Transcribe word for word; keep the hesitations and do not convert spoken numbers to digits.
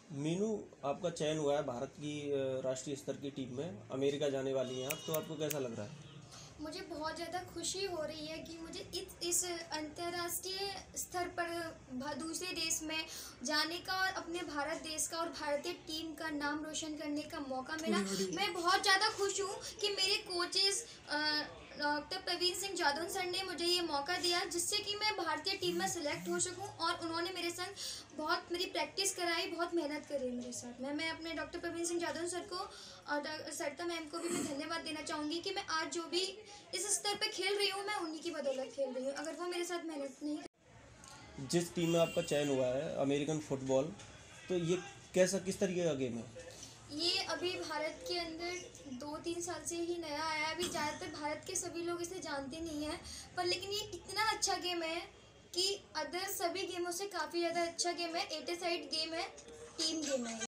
मीनू, आपका चयन हुआ है भारत की अ, राष्ट्रीय स्तर की टीम में, अमेरिका जाने वाली हैं आप, तो आपको कैसा लग रहा है? मुझे बहुत ज़्यादा खुशी हो रही है कि मुझे इस इस अंतर्राष्ट्रीय स्तर पर भा- दूसरे देश में जाने का और अपने भारत देश का और भारतीय टीम का नाम रोशन करने का मौका मिला। मैं बहुत ज़्यादा खुश हूँ कि मेरे coaches doctor Praveen Singh Jadhav sir ने मुझे ये मौका दिया, जिससे कि मैं भारतीय टीम में सिलेक्ट हो सकूं, और उन्होंने मेरे संग बहुत मेरी प्रैक्टिस कराई, बहुत मेहनत करी मेरे साथ। मैं मैं अपने डॉक्टर प्रवीण सिंह जाधव सर को और डॉ- सरिता मैम को भी मैं धन्यवाद देना चाहूँगी कि मैं आज जो भी इस स्तर पे खेल रही हूँ, मैं उन्हीं की बदौलत खेल रही हूँ। अगर वो मेरे साथ मेहनत नहीं। जिस टीम में आपका चयन हुआ है, अमेरिकन फुटबॉल, तो ये कैसा, किस तरीके का गेम है? ये अभी भारत के अंदर दो तीन साल से ही नया आया है। अभी ज़्यादातर भारत के सभी लोग इसे जानते नहीं हैं, पर लेकिन ये इतना अच्छा गेम है कि अदर सभी गेमों से काफ़ी ज़्यादा अच्छा गेम है। एट ए साइड गेम है, टीम गेम है।